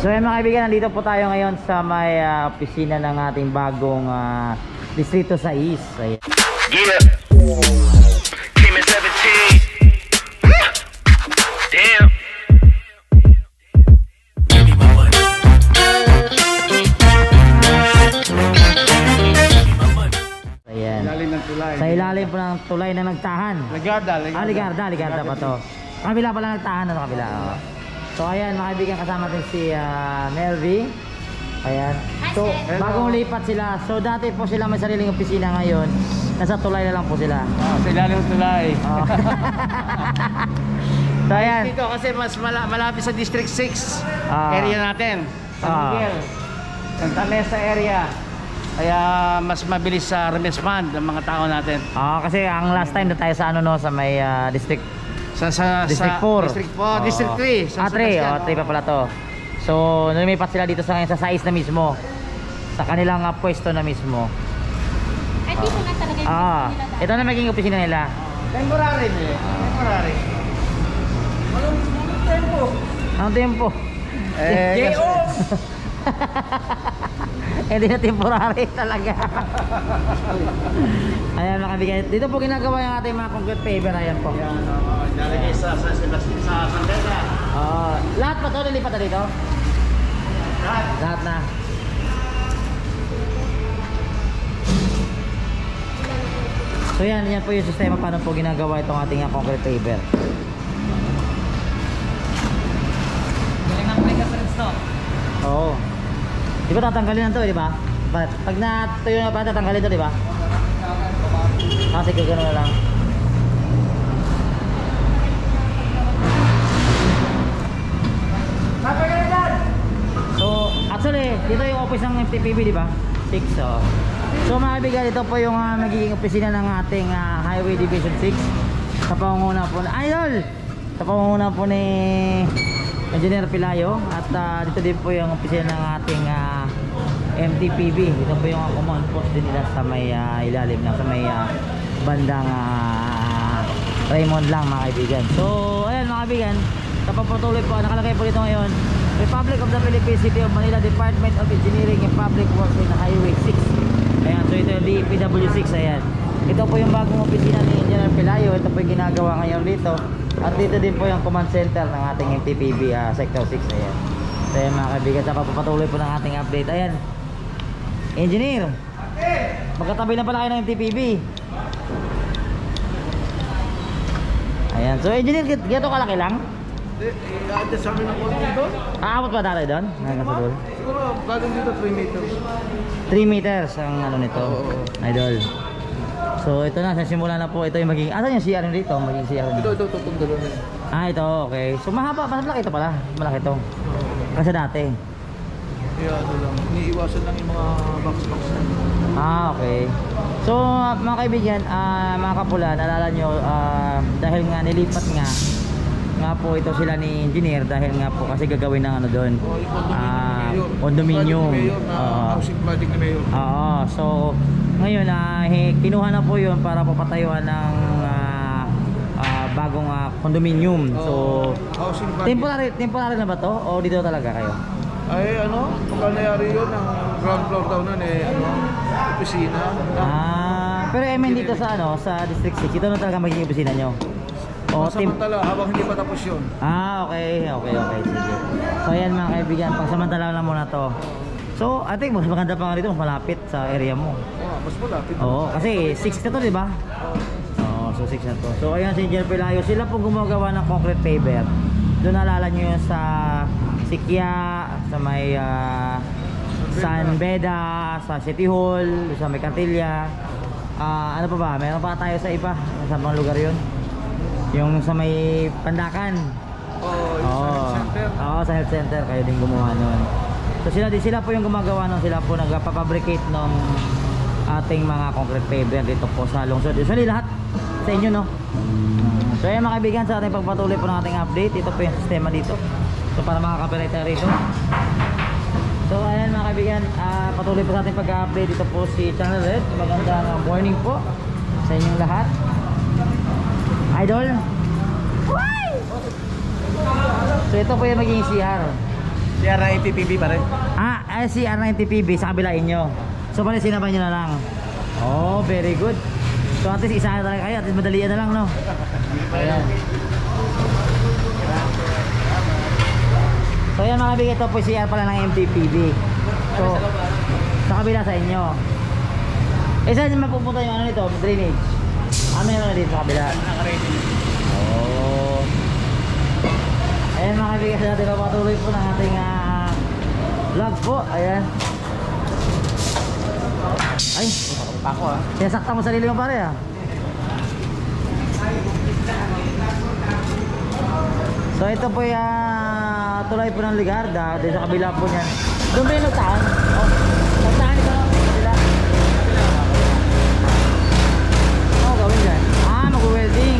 So mga kaibigan, nandito po tayo ngayon sa may opisina ng ating bagong Distrito 6. Ayan. Yeah. Team at 17. Damn. Ayan. Ilalim ng tulay. Sa ilalim po ng tulay na nagtahan. Ligarda. Ligarda pa to. Kabila pala nagtahan, ano kabila. Oh. So ayan mga kaibigan, kasama din si Melvy. Ayan. So bagong lipat sila. So dati po sila may sariling opisina, ngayon nasa tulay na lang po sila. Sa ilalim ng tulay. Oh. So ayan. Dito kasi mas malapit sa District 6 Ah. area natin. San Ah. Miguel. Santa Mesa area. Kaya mas mabilis sa remittance ng mga tao natin. Kasi ang last time na tayo sa ano no, sa may district District 4. District 4, District 3. San 3. Sebastian. 3 pa pala to. So, lumipat sila dito sa size na mismo. Sa kanilang pwesto na mismo. Ay, dito na talaga yung nila dati. Ito na maging opisina nila. Temporary eh. Temporary. Walang tempo. Ang tempo. J.O. Hindi na temporary talaga. Ayan mga kaibigan. Dito po ginagawa yung ating mga concrete paver. Ayan po. Yan, nalagay sa Sandela. Lahat pa to nilipat na dito? Lahat na. So yan po yung sistema paano po ginagawa itong ating concrete paver. Galing ang mega friends to. Oo. Di ba tatanggalin na to, di ba? Pag natuyo na pa, tatanggalin to, di ba? Kasi gano'n na lang. So, actually, dito yung office ng MTPB, di ba? 6, oh. So mga kaibigan, ito po yung magiging opisina ng ating Highway Division 6 sa pangunguna po na Idol! Sa pangunguna po ni Engineer Pilayo. At dito din po yung opisina ng ating MTPB. Ito po yung command post din nila sa may ilalim na sa may bandang Raymond lang mga kaibigan. So ayan mga kaibigan, napapatuloy po, nakalagay po dito ngayon Republic of the Philippines, City of Manila, Department of Engineering and Public Works in Highway 6. Ayan, so ito yung DPW6. Ayan, ito po yung bagong opisina ni Engineer Pilayo. Ito po yung ginagawa ngayon dito. At dito din po yung command center ng ating MTPB Sector 6. Ayan. So ayan mga kaibigan, sa papatuloy po ng ating update. Ayan, Engineer, magkatabi na pala kayo ng MTPB. Ayan, so Engineer, gato kalaki lang? Ate sa amin ang konti doon. Aabot pa dati doon? Nasa doon? Siguro bagong dito 3 meters. 3 meters ang ano nito, Idol. So ito na, sa simula na po, ito yung magiging, asan yung CR dito? Magiging CR nito. Ito, itong dalawa na yun. Ito, okay. So mahaba, mas malaki ito pala. Malaki ito. Kasi dati. Kaya ano lang, iniiwasan lang yung mga box-box na. Okay. So mga kaibigan, mga kapula, naalala nyo, dahil nga nilipat nga po ito sila ni Engineer, dahil nga po kasi gagawin ng ano doon, condominium. Housing project ni Mayor. So ngayon kinuha na po yun para po patayuan ng bagong condominium. So Housing project. temporary na ba to o dito talaga kayo? Ay ano, pagka nangyari yun, ang ground floor daw nun opisina. Pero dito sa sa District 6, ito na talaga magiging opisina nyo? Samantala, habang hindi pa tapos yun. Okay, sige. So ayan mga kaibigan, pagsamantala lang muna to. So I think mas maganda pa nga dito, mas malapit sa area mo. Mas malapit. Kasi 6 na to, di ba? So 6 na to. So ayan si Engineer Pilayo, sila po gumagawa ng concrete paver. Doon naalala nyo yun sa Sikya, sa may San Beda, sa City Hall, sa may Cantilla. Ano pa ba? Meron pa tayo sa iba, sa mga lugar yun. Yung sa may Pandakan. Yung sa health center. Sa health center, kayo din gumawa nun. So sila po yung gumagawa nun, sila po nagpapabricate ng ating mga concrete paver dito po sa lungsod. Usually lahat sa inyo, no? So ayan mga kaibigan, sa ating pagpatuloy po ng ating update, ito po yung sistema dito. So para makaka-copyright tayo rito. So ayan mga kaibigan, patuloy po sa ating pag-update. Dito po si Channel Red. Magandang morning po sa inyong lahat. Idol. So ito po yung magiging CR. CR na MPPB pare. Si R90PB sa kabila inyo. So pala sinaban nyo na lang. Oh, very good. So at least isa na talaga kayo, at least madalian na lang, no? Ayan. So yan mga kaibigan, ito po CR pala ng MTPB. So sa kabila sa inyo. Saan mapupunta yung ano nito, drainage? Meron na dito sa kabila. Oh. Ayan mga kaibigan, sa natin patuloy po ng ating vlog po. Ayan. Ay, Ako sinasakta mo sarili mo pare So ito po yung tulay po ng Ligarda. Dito sa kabila po niyan. Doon ba yung nagtaan? Oh, nagtaan ito. Kabila. Oh, gawin dyan. Mag-welding.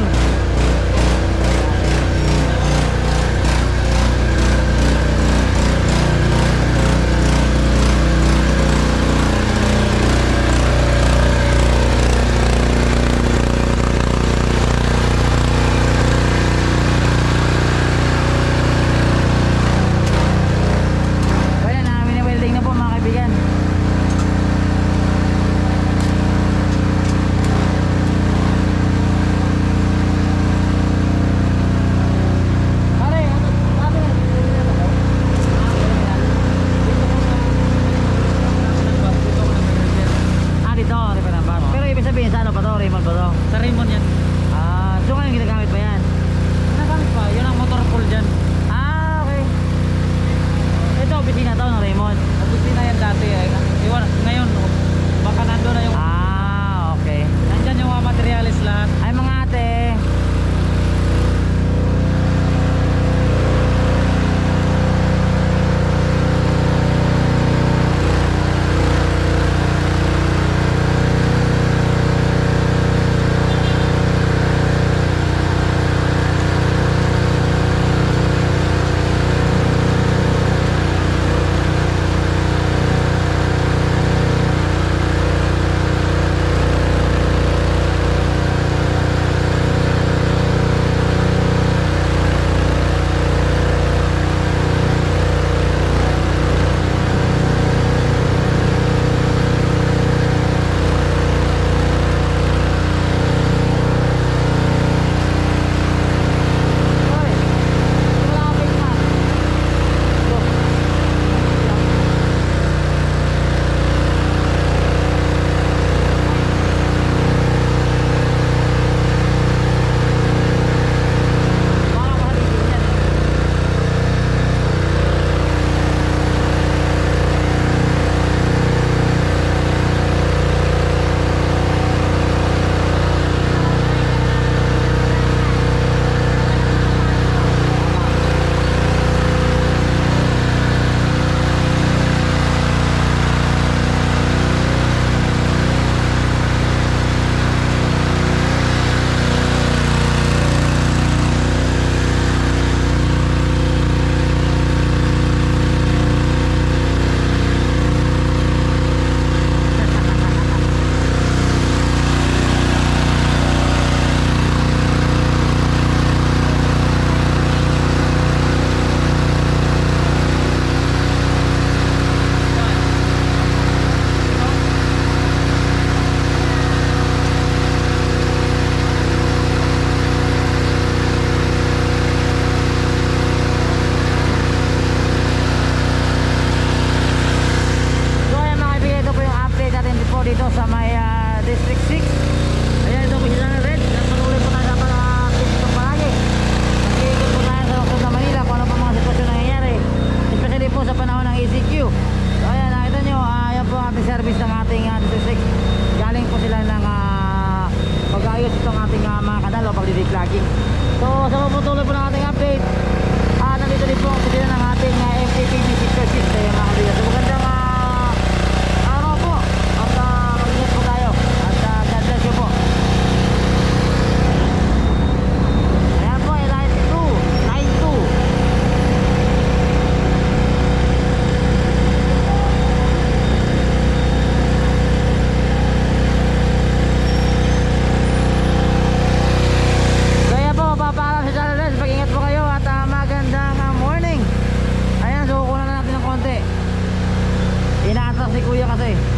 pagdi-declogging. So sa pagpatuloy po ng ating update, nandito din po ang kusina ng ating MTPB sister system mga kaibigan. So magandang araw po at mag-ingat po tayo at God bless you po. Ayan po, line 2, line 2. kasi.